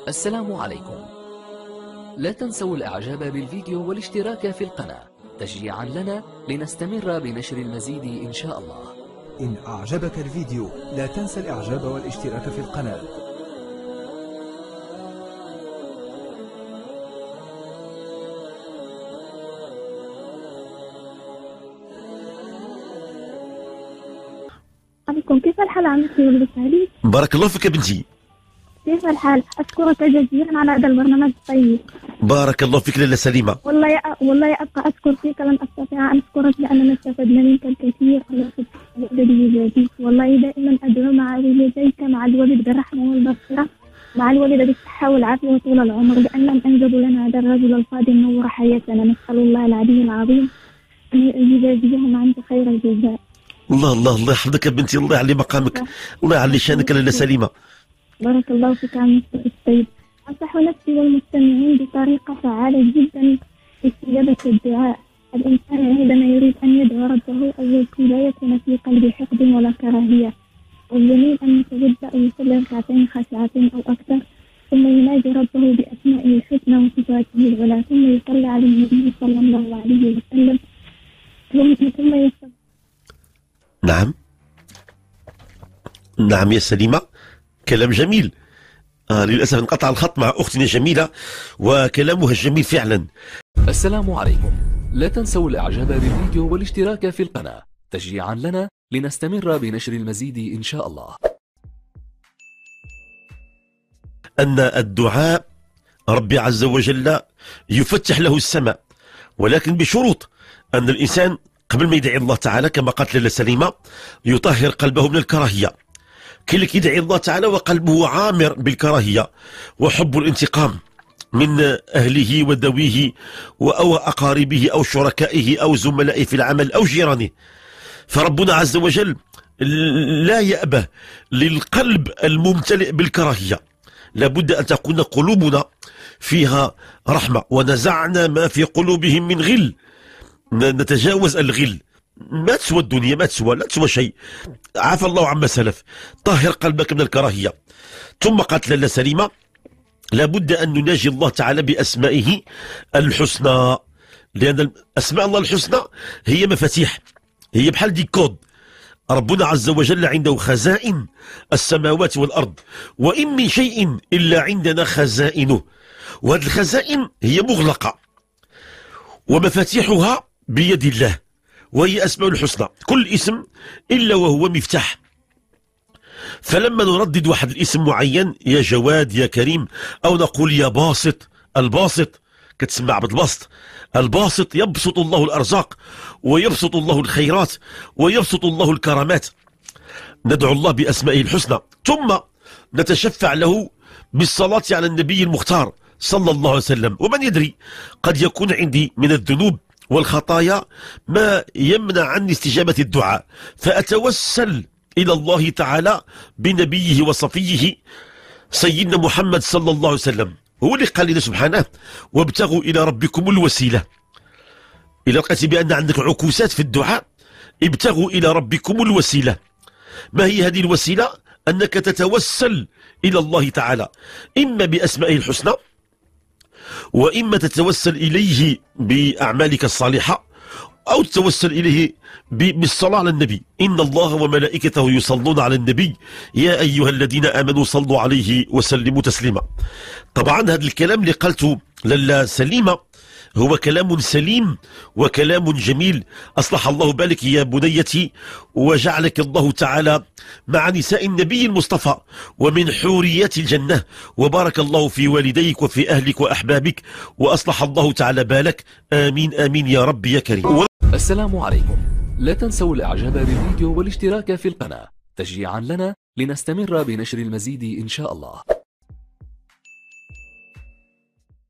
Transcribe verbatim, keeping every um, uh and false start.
السلام عليكم. لا تنسوا الاعجاب بالفيديو والاشتراك في القناة تشجيعا لنا لنستمر بنشر المزيد ان شاء الله. إن أعجبك الفيديو لا تنسى الإعجاب والاشتراك في القناة. عليكم، كيف الحال عمتي ولد علي؟ بارك الله فيك يا بنتي. كيف الحال؟ أشكرك جزيلا على هذا البرنامج الطيب. بارك الله فيك لاله سليمة. والله يا والله أبقى أشكر فيك، لن أستطيع أن أشكرك لأننا استفدنا منك الكثير. الله سبحانه وتعالى يجازيك. والله دائما أدعو مع والديك، مع الوالد بالرحمة والمغفرة، مع الوالدة بالصحة والعافية وطول العمر، لأنهم أنجبوا لنا هذا الرجل الفاضل نور حياتنا. نسأل الله العلي العظيم أن يجازيهم عنك خير الجزاء. الله الله الله يحفظك يا بنتي، الله يعلي مقامك، الله يعلي شانك لاله سليمة. بارك الله فيك عم السيد. أنصح نفسي والمستمعين بطريقة فعالة جدا في استجابة الدعاء. الإنسان عندما يريد أن يدعو ربه أول لا يكون في قلبه حقد ولا كراهية، والجميل أن يتوضأ ويصلي ركعتين خاشعتين أو أكثر، ثم يناجي ربه بأسمائه الحسنى وصفاته العلى، ثم يصلي على النبي صلى الله عليه وسلم، ثم يصلي. نعم نعم يا سليمة، كلام جميل. آه للأسف انقطع الخط مع أختنا جميلة وكلامها الجميل فعلا. السلام عليكم. لا تنسوا الاعجاب بالفيديو والاشتراك في القناة تشجيعا لنا لنستمر بنشر المزيد ان شاء الله. أن الدعاء ربي عز وجل يفتح له السماء، ولكن بشروط أن الإنسان قبل ما يدعي الله تعالى كما قالت لاله سليمة يطهر قلبه من الكراهية. كي يدعي الله تعالى وقلبه عامر بالكراهية وحب الانتقام من أهله وذويه أو أقاربه أو شركائه أو زملائه في العمل أو جيرانه، فربنا عز وجل لا يأبه للقلب الممتلئ بالكراهية. لابد أن تكون قلوبنا فيها رحمة. ونزعنا ما في قلوبهم من غل، نتجاوز الغل. ما تسوى الدنيا، ما تسوى، لا تسوى شيء. عفى الله عما سلف. طهر قلبك من الكراهية. ثم قالت لاله سليمة لابد أن نناجي الله تعالى بأسمائه الحسنى، لأن أسماء الله الحسنى هي مفاتيح، هي بحال دي كود. ربنا عز وجل عنده خزائن السماوات والأرض، وإن من شيء إلا عندنا خزائنه، وهذه الخزائن هي مغلقة ومفاتيحها بيد الله، وهي أسماء الحسنى. كل اسم إلا وهو مفتاح. فلما نردد واحد الاسم معين، يا جواد يا كريم، أو نقول يا باسط، الباسط كتسمع بالبسط، الباسط يبسط الله الأرزاق ويبسط الله الخيرات ويبسط الله الكرامات. ندعو الله بأسمائه الحسنى، ثم نتشفع له بالصلاة على النبي المختار صلى الله عليه وسلم. ومن يدري، قد يكون عندي من الذنوب والخطايا ما يمنع عني استجابة الدعاء، فأتوسل إلى الله تعالى بنبيه وصفيه سيدنا محمد صلى الله عليه وسلم. هو اللي قال لنا سبحانه وابتغوا إلى ربكم الوسيلة. إذا لقيت بأن عندك عكوسات في الدعاء، ابتغوا إلى ربكم الوسيلة. ما هي هذه الوسيلة؟ أنك تتوسل إلى الله تعالى إما بأسمائه الحسنى، وإما تتوسل إليه بأعمالك الصالحة، أو تتوسل إليه بالصلاة على النبي. إن الله وملائكته يصلون على النبي يا أيها الذين آمنوا صلوا عليه وسلموا تسليما. طبعا هذا الكلام اللي قلته لاله سليمة هو كلام سليم وكلام جميل. أصلح الله بالك يا بنيتي، وجعلك الله تعالى مع نساء النبي المصطفى ومن حوريات الجنة، وبارك الله في والديك وفي أهلك وأحبابك، وأصلح الله تعالى بالك. آمين آمين يا رب يا كريم. السلام عليكم. لا تنسوا الاعجاب بالفيديو والاشتراك في القناة تشجيعا لنا لنستمر بنشر المزيد ان شاء الله.